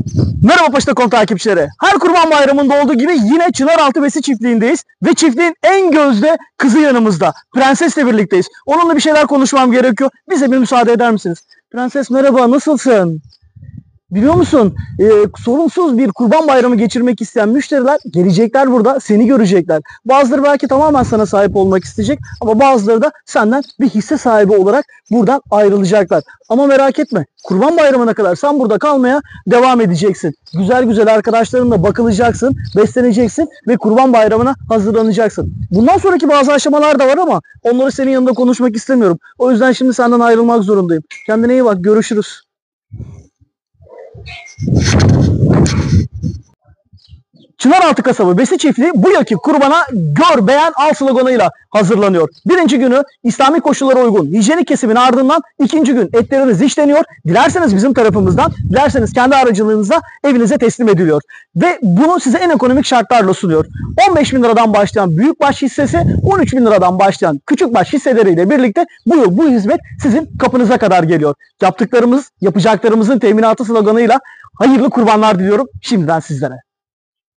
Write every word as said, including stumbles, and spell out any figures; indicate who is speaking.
Speaker 1: Merhaba Paşa Kom takipçileri. Her Kurban Bayramı'nda olduğu gibi yine Çınaraltı Besi çiftliğindeyiz. Ve çiftliğin en gözde kızı yanımızda. Prensesle birlikteyiz. Onunla bir şeyler konuşmam gerekiyor. Bize bir müsaade eder misiniz? Prenses merhaba, nasılsın? Biliyor musun, e, sorunsuz bir Kurban Bayramı geçirmek isteyen müşteriler gelecekler, burada seni görecekler. Bazıları belki tamamen sana sahip olmak isteyecek ama bazıları da senden bir hisse sahibi olarak buradan ayrılacaklar. Ama merak etme, Kurban Bayramı'na kadar sen burada kalmaya devam edeceksin. Güzel güzel arkadaşlarınla bakılacaksın, besleneceksin ve Kurban Bayramı'na hazırlanacaksın. Bundan sonraki bazı aşamalar da var ama onları senin yanında konuşmak istemiyorum. O yüzden şimdi senden ayrılmak zorundayım. Kendine iyi bak, görüşürüz. Çınaraltı Kasabı Besi Çiftliği bu yılki kurbana gör beğen al sloganıyla hazırlanıyor. Birinci günü İslami koşullara uygun hijyenik kesimin ardından ikinci gün etleriniz işleniyor. Dilerseniz bizim tarafımızdan, dilerseniz kendi aracılığınızla evinize teslim ediliyor. Ve bunu size en ekonomik şartlarla sunuyor. on beş bin liradan başlayan büyükbaş hissesi, on üç bin liradan başlayan küçükbaş hisseleriyle birlikte bu yıl bu hizmet sizin kapınıza kadar geliyor. Yaptıklarımız, yapacaklarımızın teminatı sloganıyla hayırlı kurbanlar diliyorum şimdiden sizlere.